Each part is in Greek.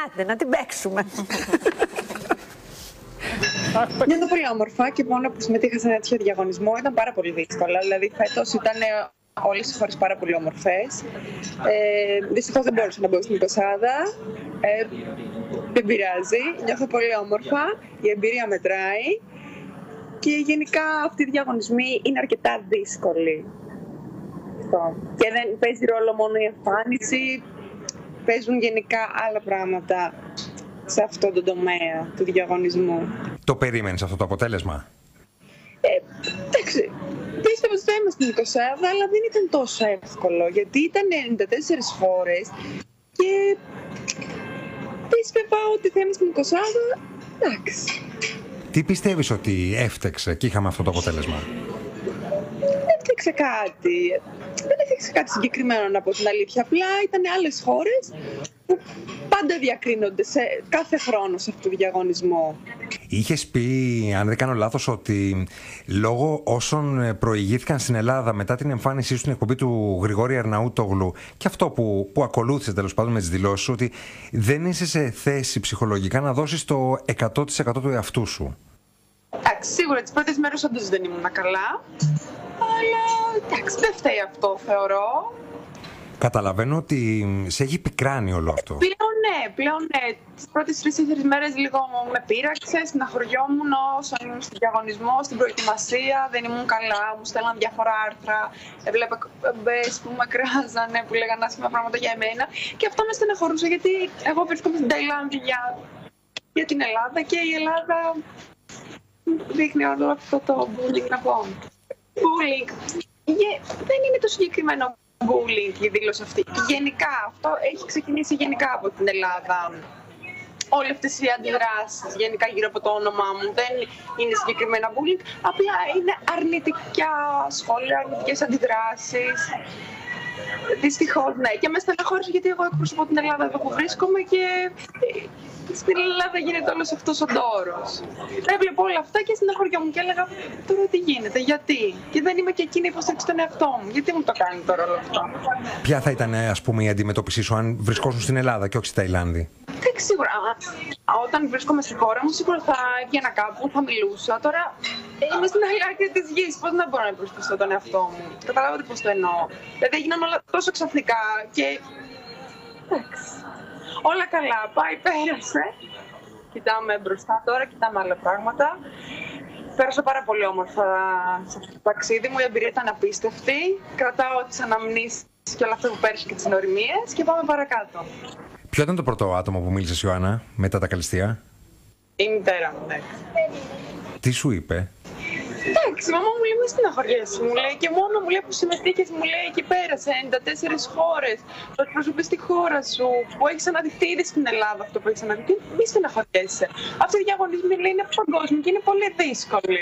Άντε, να την παίξουμε. Νιώθω πολύ όμορφα και μόνο που συμμετείχα σε ένα τέτοιο διαγωνισμό ήταν πάρα πολύ δύσκολα. Δηλαδή, φέτος ήταν όλες οι χώρες πάρα πολύ όμορφες. Δυστυχώς δεν μπόρεσα να μπω στην 20. Δεν πειράζει. Νιώθω πολύ όμορφα. Η εμπειρία μετράει. Και γενικά αυτοί οι διαγωνισμοί είναι αρκετά δύσκολοι. Και δεν παίζει ρόλο μόνο η εμφάνιση. Παίζουν γενικά άλλα πράγματα σε αυτό το τομέα του διαγωνισμού. Το περίμενες αυτό το αποτέλεσμα? Εντάξει, πίστευα ότι θα είμαι στην 20, αλλά δεν ήταν τόσο εύκολο, γιατί ήταν 94 χώρες και πίστευα ότι θα είμαι στην 20, εντάξει. Τι πιστεύεις ότι έφτεξε και είχαμε αυτό το αποτέλεσμα? Δεν έφτιαξε κάτι. Δεν έφτιαξε κάτι συγκεκριμένο, να πω την αλήθεια. Απλά ήταν άλλες χώρες που πάντα διακρίνονται κάθε χρόνο σε αυτό το διαγωνισμό. Είχες πει, αν δεν κάνω λάθος, ότι λόγω όσων προηγήθηκαν στην Ελλάδα μετά την εμφάνισή σου στην εκπομπή του Γρηγόρη Αρναούτογλου και αυτό που ακολούθησε τέλος πάντων με τις δηλώσεις σου, ότι δεν είσαι σε θέση ψυχολογικά να δώσεις το 100% του εαυτού σου. Εντάξει, σίγουρα τις πρώτες μέρες όντως δεν ήμουν καλά, αλλά εντάξει, δεν φταίει αυτό, θεωρώ. Καταλαβαίνω ότι σε έχει πικράνει όλο αυτό. Πλέον ναι. Τις πρώτες 3-4 μέρες λίγο με πείραξε, στεναχωριόμουν όσο ήμουν στον διαγωνισμό, στην προετοιμασία, δεν ήμουν καλά, μου στέλναν διάφορα άρθρα, έβλεπα εκπομπές που με κράζανε, που λέγανε άσχημα πράγματα για εμένα και αυτό με στεναχωρούσε γιατί εγώ βρίσκομαι στην Ταϊλάνδη για την Ελλάδα και η Ελλάδα δείχνει όλο αυτό το bullying, να πω. Bullying. Δεν είναι το συγκεκριμένο bullying η δήλωση αυτή. Γενικά, αυτό έχει ξεκινήσει γενικά από την Ελλάδα. Όλες αυτές οι αντιδράσεις γενικά γύρω από το όνομά μου δεν είναι συγκεκριμένα bullying, απλά είναι αρνητικά σχόλια, αρνητικές αντιδράσεις. Δυστυχώς, ναι. Και με στεναχώρησε γιατί εγώ εκπροσωπώ την Ελλάδα εδώ που βρίσκομαι και στην Ελλάδα γίνεται όλος αυτός ο ντόρος. Έβλεπα όλα αυτά και στεναχωριόμουν και έλεγα τώρα τι γίνεται, γιατί. Και δεν είμαι και εκείνη που υποστήριξε τον εαυτό μου. Γιατί μου το κάνει τώρα όλο αυτό. Ποια θα ήταν, ας πούμε, η αντιμετώπιση σου αν βρισκόσουν στην Ελλάδα και όχι στη Ταϊλάνδη? Σίγουρα. Όταν βρίσκομαι στη χώρα μου, σίγουρα θα έβγαινα κάπου, θα μιλούσα. Τώρα είμαι στην άλλη άκρη της γης. Πώς να μπορώ να προστατεύσω τον εαυτό μου? Καταλάβατε πώς το εννοώ. Δηλαδή έγιναν όλα τόσο ξαφνικά και. Εντάξει. Όλα καλά. Πάει, πέρασε. Κοιτάμε μπροστά τώρα, κοιτάμε άλλα πράγματα. Πέρασα πάρα πολύ όμορφα σε αυτό το ταξίδι μου. Η εμπειρία ήταν απίστευτη. Κρατάω τις αναμνήσεις και όλα αυτά που πέρασε και τις νοημίες και πάμε παρακάτω. Ποιο ήταν το πρώτο άτομο που μίλησες, Ιωάννα, μετά τα καλυστεία? Η μητέρα μου, ναι. Τι σου είπε? Εντάξει, η μαμά μου λέει, μη στεναχωριέσαι, μου λέει, και μόνο μου λέει που συμμετείχες, μου λέει, εκεί πέρα σε 94 χώρες, που εκπροσωπείς τη χώρα σου, που έχεις αναδειχθεί ήδη στην Ελλάδα αυτό που έχεις αναδειχθεί, μη στεναχωριέσαι. Αυτοί οι διαγωνισμοί, λέει, είναι παγκόσμιοι και είναι πολύ δύσκολοι.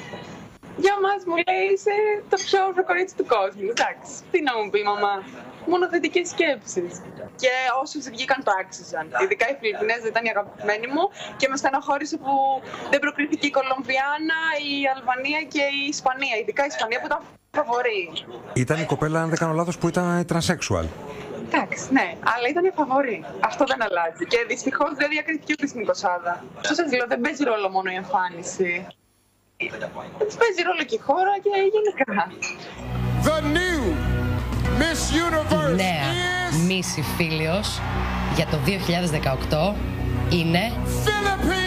Για μας, μου λέει, είσαι το πιο όμορφο κορίτσι του κόσμου. Εντάξει, τι να μου πει η μαμά. Μόνο θετικές σκέψεις. Και όσους βγήκαν το άξιζαν. Ειδικά οι Φιλιππινέζοι ήταν η αγαπημένη μου και με στεναχώρησε που δεν προκρίθηκε η Κολομβιάνα, η Αλβανία και η Ισπανία. Ειδικά η Ισπανία που ήταν φαβορή. Ήταν η κοπέλα, αν δεν κάνω λάθος, που ήταν τρανσέξουαλ. Εντάξει, ναι, αλλά ήταν η φαβορή. Αυτό δεν αλλάζει. Και δυστυχώς δεν διακρίθηκε ούτε στην 20. Όσο σας λέω, δεν παίζει ρόλο μόνο η εμφάνιση. Παίζει ρόλο και η χώρα και γενικά. Η νέα Μίση Φίλιος για το 2018 είναι